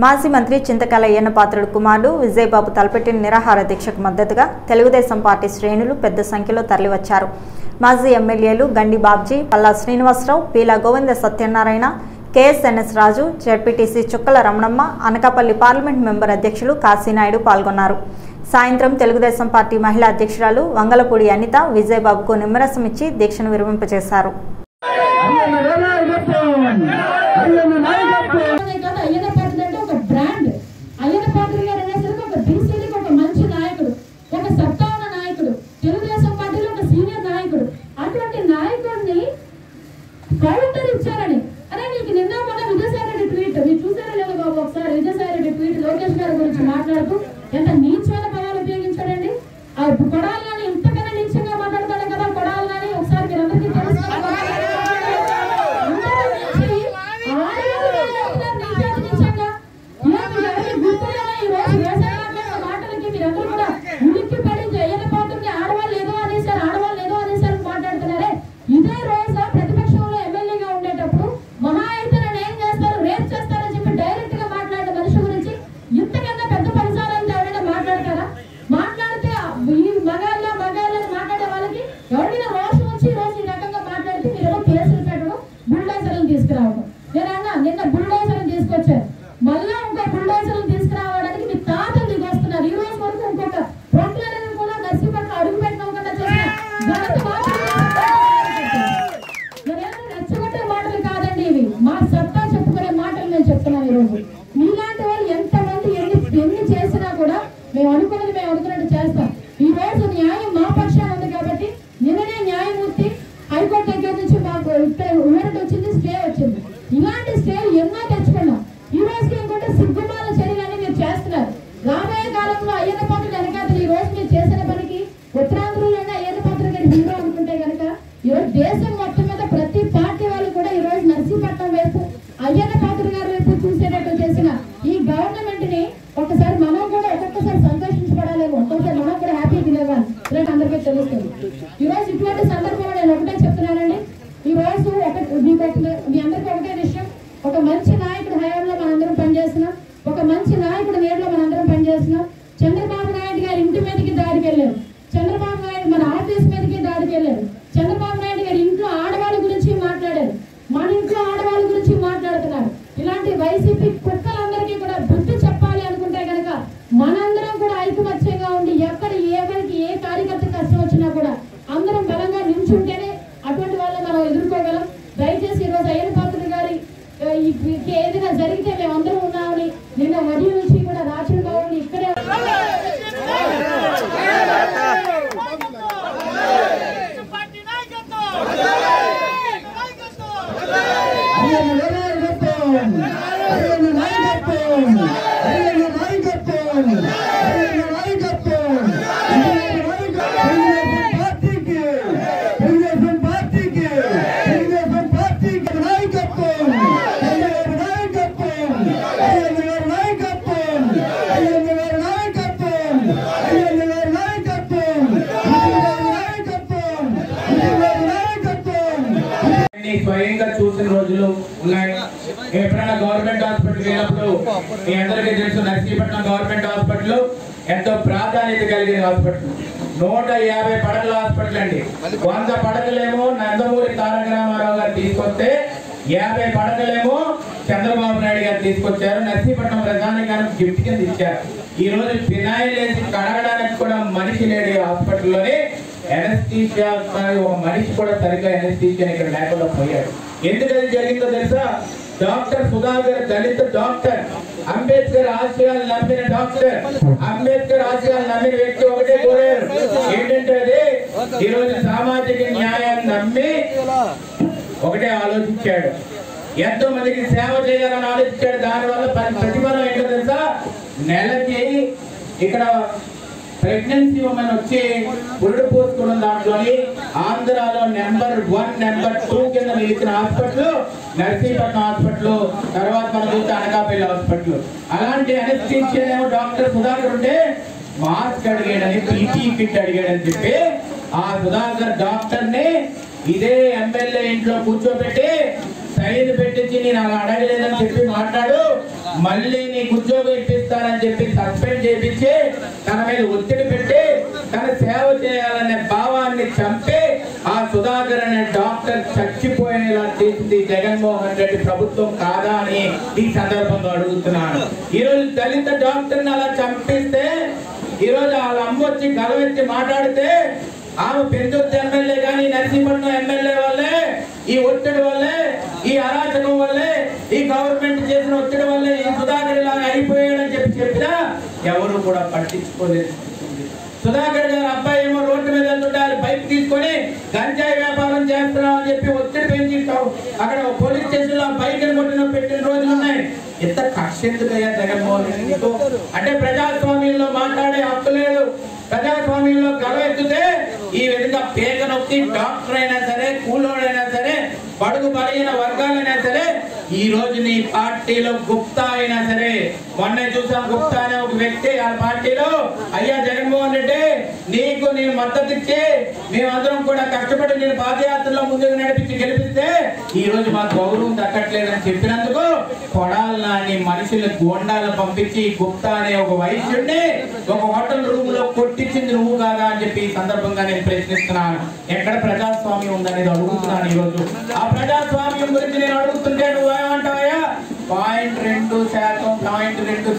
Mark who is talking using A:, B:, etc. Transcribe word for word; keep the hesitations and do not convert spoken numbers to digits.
A: మాజీ మంత్రి చింతకాయల అయ్యన్నపాత్రుడు కుమారుడు విజయబాబు తలపెట్టిన నిరాహార దీక్షకు మద్దతుగా తెలుగుదేశం పార్టీ శ్రేణులు పెద్ద సంఖ్యలో తరలివచ్చారు. మాజీ ఎమ్మెల్యేలు Gandi Babji, Palla Srinivasarao, Peela Govinda Satyanarayana, KSNS Raju, ZPTC Chukkala Ramanamma, Anakapalli parliament member అధ్యక్షులు కాశీనాయుడు పాల్గొన్నారు. సాయంత్రం తెలుగుదేశం పార్టీ మహిళా అధ్యక్షురాలు వంగలపూడి అనిత విజయబాబుకు నిమ్మరసం ఇచ్చి దీక్షను విరమింపజేశారు.
B: ఇచ్చారని అరే నీకు నిన్న మొన్న విజయసాయి రెడ్డి ట్వీట్ మీరు చూసారో లేదో బాబు, ఒకసారి విజయసాయి రెడ్డి ట్వీట్ లోకేష్ గారి గురించి మాట్లాడుతూ ఎంత నీచమైన పదాలు ఉపయోగించాడండి. ఆ కొడాలని ఇంతకన్నా నీచంగా మాట్లాడతాడు కదా కొడాలని. ఒకసారి మీరు అందరికీ తెలుసు మాటలకి మీరందరూ కూడా ఉలిక్కి పడి అయ్యన్న పాత్రకి ఆడవాళ్ళు ఏదో అనేసారు ఆడవాళ్ళు ఏదో అనేసారు మాట్లాడుతున్నారే. ఇదే రోజు ప్రతిపక్షంలో ఎమ్మెల్యేగా ఉండేటప్పుడు మహా అయితే నన్ను ఏం చేస్తారు రేప్ చేస్తారని చెప్పి డైరెక్ట్ గా మాట్లాడిన మనిషి గురించి ఇంతకన్నా పెద్ద పరిసరాలను ఎవరైనా మాట్లాడతారా? మాట్లాడితే ఈ మగాళ్ళ మగాళ్ళని మాట్లాడే వాళ్ళకి ఎవరైనా రోషం వచ్చి ఈ రోజు ఈ రకంగా మాట్లాడితే మీరు కేసులు పెట్టడం, బుల్డోజర్లను తీసుకురావడం. నేను అన్నా నిన్న బుల్డోజర్లను తీసుకొచ్చారు, మళ్ళా ఇంకో బుల్డోజర్లను తీసుకురావడానికి మీ తాతలు దిగి వస్తున్నారు. ఈ రోజు వరకు ఇంకొక ప్రొక్లైనర్ కూడా నర్సీపట్నం అడుగు పెట్టినకుండా చేసిన ఘనత రెచ్చగొట్టే మాటలు కాదండి ఇవి, మా సత్తా చెప్పుకునే మాటలు నేను చెప్తున్నాను. ఈ రోజు మీలాంటి వాళ్ళు ఎంతమంది ఎన్ని ఎన్ని చేసినా కూడా మేము అనుకున్నది మేము అనుకున్నట్టు చేస్తాం. ఈ రోజు న్యాయం మా పక్షాన ఉంది కాబట్టి నిన్ననే న్యాయమూర్తి హైకోర్టు దగ్గర నుంచి మాకు ఇక్కడ ఊరట వచ్చింది, స్టే వచ్చింది. ఇలాంటి స్టేలు ఎన్నో తెచ్చుకున్నాం. ఈ రోజుకి ఇంకోటి సిగ్గుమాల చర్యలన్నీ మీరు చేస్తున్నారు. రాబోయే కాలంలో అయ్యన్న పాత్రుడు వెనకాతలు ఈ రోజు మీరు చేసిన పనికి ఉత్తరాంధ్రలోనే అయ్యన్న పాత్రుడు గారి హీరో అనుకుంటే కనుక ఈరోజు దేశం మొత్తం మీద ప్రతి పార్టీ వాళ్ళు కూడా ఈ రోజు నర్సీపట్నం వైపు అయ్యన్న పాత్రుడు గారి వైపు చూసేటట్టు చేసిన ఈ గవర్నమెంట్ ని ఒకసారి మనం కూడా ఒక్కొక్కసారి సంతోషించబడాలేమో, ఒక్కొక్కసారి మనం కూడా హ్యాపీ ఫీల్ అవ్వాలి. ఇలాంటి అందరికీ తెలుస్తుంది. ఈ రోజు ఇటువంటి సందర్భంలో నేను ఒకటే చెప్తున్నానండి. ఈ రోజు ఒక మీ అందరికీ ఒకటే విషయం, ఒక మంచి నాయకుడు హయాంలో మనందరం పనిచేస్తున్నాం, ఒక మంచి నాయకుడు నేడులో మనందరం పనిచేస్తున్నాం. చంద్రబాబు నాయుడు గారి ఇంటి మీదకి దాడికి వెళ్ళారు, చంద్రబాబు నాయుడు మన ఆఫీస్ మీదకి దాడికి వెళ్ళారు, చంద్రబాబు నాయుడు గారి ఇంట్లో ఆడవాళ్ళ గురించి మాట్లాడారు, మన ఇంట్లో ఆడవాళ్ళ గురించి మాట్లాడుతున్నారు. ఇలాంటి వైసీపీ కుక్కలందరికీ కూడా బుద్ధి చెప్పాలి అనుకుంటే కనుక మనందరం కూడా ఐకమత్యంగా ఉండి ఎక్కడ ఎవరికి ఏ కార్యకర్త కష్టం వచ్చినా కూడా అందరం బలంగా నిల్చుంటేనే అటువంటి వాళ్ళని మనం ఎదుర్కోగలం. దయచేసి ఈరోజు అయ్యన్న పాత్రుడు గారి ఏదైనా జరిగితే మేము అందరం ఉన్నామని నిన్న వడి నుంచి కూడా రాజన్ బాబుని ఇక్కడే
C: స్వయంగా చూసిన రోజులు ఉన్నాయి. ఎప్పుడైనా గవర్నమెంట్ హాస్పిటల్ వెళ్ళినప్పుడు మీ అందరికీ తెలుసు నర్సీపట్నం గవర్నమెంట్ హాస్పిటల్ ఎంతో ప్రాధాన్యత కలిగిన హాస్పిటల్. నూట యాభై పడకల హాస్పిటల్ అండి. వంద పడకలేమో నందమూరి తారక రామారావు గారు తీసుకొస్తే యాభై పడకలేమో చంద్రబాబు నాయుడు గారు తీసుకొచ్చారు. నర్సీపట్నం ప్రధానికారం గిఫ్ట్ కింద ఇచ్చారు. ఈ రోజు ఫినాయిల్ వేసి కడగడానికి కూడా మనిషి లేడు హాస్పిటల్లోనే. ఎనస్థీషియా ఒక మనిషి కూడా సరిగ్గా ఎనస్థీషియా ఇక్కడ లేకుండా పోయాడు. ఎందుకని జరిగిందో తెలుసా? డాక్టర్ సుధాకర్ దళిత డాక్టర్, అంబేద్కర్ ఆశయాలు నమ్మిన డాక్టర్, అంబేద్కర్ ఆశయాలు నమ్మిన వ్యక్తి ఒకటే కోరారు ఏంటంటే అది ఈ రోజు సామాజిక న్యాయాన్ని నమ్మి ఒకటే ఆలోచించాడు, ఎంతో మందికి సేవ చేయాలని ఆలోచించాడు. దానివల్ల ప్రతిఫలం ఏంటో తెలుసా? నెలకి ఇక్కడ ప్రెగ్నెన్సీ ఉమెన్ వచ్చి పురుడు పోసుకున్న దాంట్లోని ఆంధ్రాలో నెంబర్ వన్ నెంబర్ టూ కింద నిలిచిన హాస్పిటల్ నర్సీపట్నం హాస్పిటల్, తర్వాత మనం చూస్తే అనకాపల్లి హాస్పిటల్. అలాంటి అనస్థీషియా ఏమో డాక్టర్ సుధాకర్ ఉంటే మాస్క్ అడిగాడని, పీపీ కిట్ అడిగాడని చెప్పి ఆ సుధాకర్ డాక్టర్ ని ఇదే ఎమ్మెల్యే ఇంట్లో కూర్చోబెట్టి సైన్ పెట్టించి నేను అలా అడగలేదని చెప్పి మాట్లాడు మళ్ళీ నీకు ఉద్యోగం ఇప్పిస్తానని చెప్పి సస్పెండ్ చేపించి తన మీద ఒత్తిడి పెట్టి తన సేవ చేయాలనే భావాన్ని చంపి ఆ సుధాకర్ అనే డాక్టర్ చచ్చిపోయేలా చేసింది జగన్మోహన్ రెడ్డి ప్రభుత్వం కాదా అని ఈ సందర్భంగా అడుగుతున్నాను. ఈరోజు దళిత డాక్టర్ని అలా చంపిస్తే ఈరోజు వాళ్ళ అమ్మ వచ్చి గలవెత్తి మాట్లాడితే ఆమె పెందుర్తి ఎమ్మెల్యే కానీ నరసీపట్నం ఎమ్మెల్యే వల్లే, ఈ ఒత్తిడి వల్లే, ఈ అరాచకం వల్లే, ఈ గవర్నమెంట్ చేసిన ఒత్తిడి వల్లే ఈ సుధాకర్ లాగా అయిపోయాడని చెప్పి చెప్పినా ఎవరు కూడా పట్టించుకోలేదు. సుధాకర్ గారు అబ్బాయి ఏమో రోడ్డు మీద వెళ్తుంటారు, బైక్ తీసుకొని గంజాయి వ్యాపారం చేస్తున్నాం అని చెప్పి ఒత్తిడి పెంచి అక్కడ పోలీస్ స్టేషన్ లో బైక్ కొట్టిన పెట్టిన రోజులు ఉన్నాయి. ఎంత కక్ష ఎందుకయ్యా జగన్మోహన్ రెడ్డితో? అంటే ప్రజాస్వామ్యంలో మాట్లాడే హక్కు లేదు, ప్రజాస్వామ్యంలో గలవెత్తితే ఈ విధంగా పేద నొక్కి డాక్టర్ అయినా సరే, కూలోడైనా సరే, బడుగు బలహీన వర్గాలైనా సరే, ఈ రోజు నీ పార్టీలో గుప్తా అయినా సరే, మొన్న చూసాం గుప్తా అనే ఒక వ్యక్తి ఆ పార్టీలో, అయ్యా జగన్మోహన్ రెడ్డి నీకు నేను మద్దతు ఇచ్చి మేమందరం కూడా కష్టపడి నేను పాదయాత్రలో ముందుకు నడిపించి గెలిపిస్తే ఈ రోజు మాకు గౌరవం దక్కట్లేదని చెప్పినందుకు కొడాలని మనుషులు గోండాలను పంపించి గుప్తా అనే ఒక వైద్యుడిని ఒక హోటల్ రూమ్ లో కొట్టించింది నువ్వు కాదా అని చెప్పి ఈ సందర్భంగా నేను ప్రశ్నిస్తున్నాను. ఎక్కడ ప్రజాస్వామ్యం ఉందనేది అడుగుతున్నాను. ఈ రోజు ఆ ప్రజాస్వామ్యం గురించి నేను అడుగుతుంటే నువ్వేమంటావయ్యా? పాయింట్ రెండు శాతం పాయింట్ రెండు